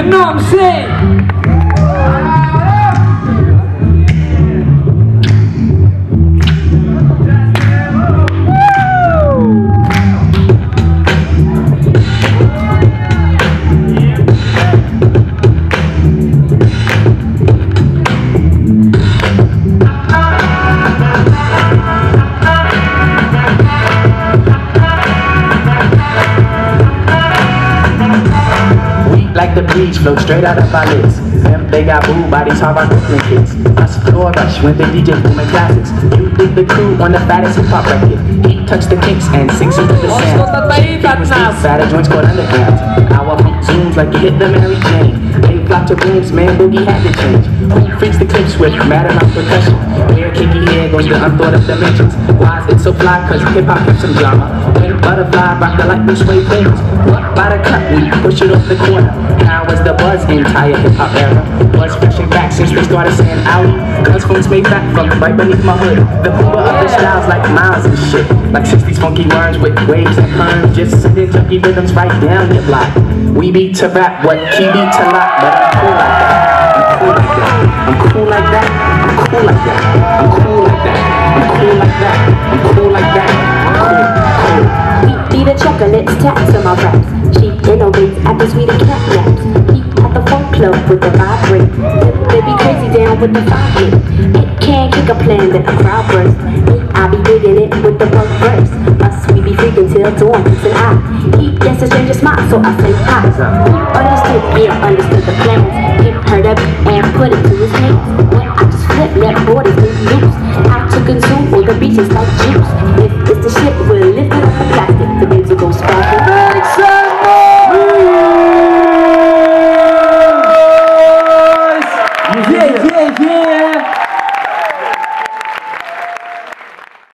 know what I'm saying? Like the breeze, flow straight out of our lids. Them they got boo bodies, hard rock Brooklyn kids. Us floor rush when the DJ booming classics. You dig the crew on the fattest hip hop record. He touch the kicks and sings into the sound. Fatter joints called underground. Our funk zooms like you hit the Mary Jane. They flock to rooms, man, boogie had to change. Who freaks the clips with mad enough percussion? Weird kinky hair goes to unthought of dimensions. Why is it so fly? Cause hip hop kept some drama. When butterfly rock the light blue suede things. What by the cut, we push it off the corner. Now was the buzz entire hip-hop era. Was fresh and back since they started saying owie. Cause phones made back from right beneath my hood. The Uber of the styles like miles and shit. Like 60s funky worms with waves and perms. Just sending junky rhythms right down your block. We beat to rap, what key beat to lock. But I'm cool like that. I'm cool like that. I'm cool like that. I'm cool like that. I'm cool like that. I'm cool like that. I'm cool like that. I'm cool. Eat the chocolates, taps on my raps. She innovates at the sweet cat naps. He at the funk club with the vibrate. They be crazy down with the fire. It can't kick a plan that the crowd bursts. I be digging it with the bug burst. Us we be freaking till dawn, it's an eye. He gets a stranger smile, so I say hi. Understood, yeah, understood the plans. Him heard up and put it to his hands. When I just flip, let borders move loose. How to consume all the beaches like juice. If it's the shit